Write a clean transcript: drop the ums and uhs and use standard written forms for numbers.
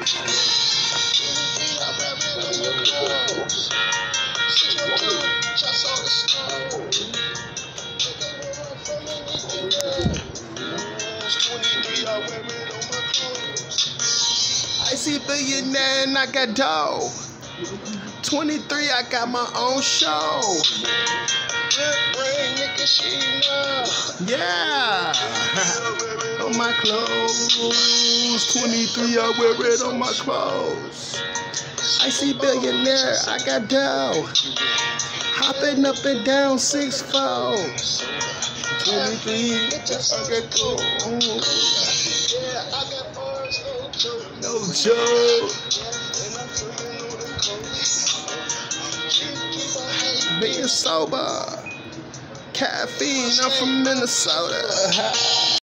I see billionaire and I got dough. 23, I got my own show. Yeah. On my clothes. 23, I wear it on my clothes. I see billionaire, I got dough. Hopping up and down 6'4". 23, I got gold. No joke. Being sober. Caffeine, I'm from Minnesota.